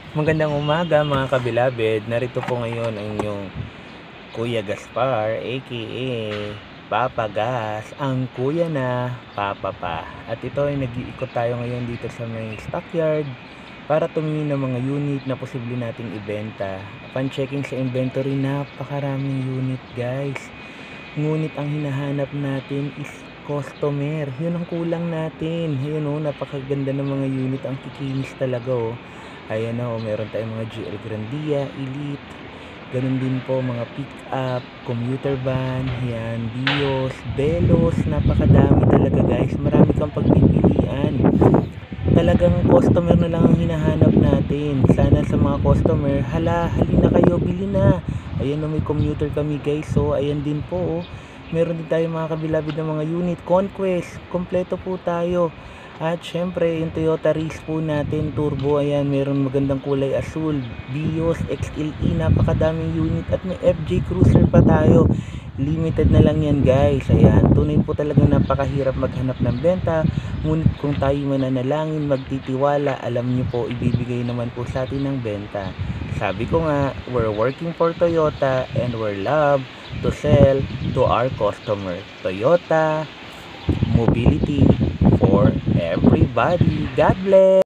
Magandang umaga mga kabilabid. Narito po ngayon ang inyong Kuya Gaspar aka Papa Gas, ang kuya na Papa pa. At ito ay nag-iikot tayo ngayon dito sa may stockyard para tumingin ng mga unit na posible nating ibenta. Upon checking sa inventory, napakaraming unit guys. Ngunit ang hinahanap natin is customer. Yun ang kulang natin. Ayun oh, napakaganda ng mga unit. Ang kikinis talaga oh. Ayan o, meron tayong mga GL Grandia, Elite, ganun din po mga pick-up, commuter van, yan, Vios, Velos, napakadami talaga guys, marami kang pagpipilian. Talagang customer na lang ang hinahanap natin. Sana sa mga customer, halina kayo, bili na. Ayan o, may commuter kami guys, so ayan din po oh. Meron din tayo mga kabilabid ng mga unit, Conquest, kompleto po tayo. At syempre, yung Toyota Race po natin, turbo, ayan, meron magandang kulay asul, Vios, XLE, napakadaming unit, at may FJ Cruiser pa tayo. Limited na lang yan guys, ayan, tunay po talagang napakahirap maghanap ng benta, ngunit kung tayo mananalangin, magtitiwala, alam nyo po, ibibigay naman po sa atin ng benta. Sabi ko nga, we're working for Toyota and we're love to sell to our customer. Toyota Mobility for everybody. God bless.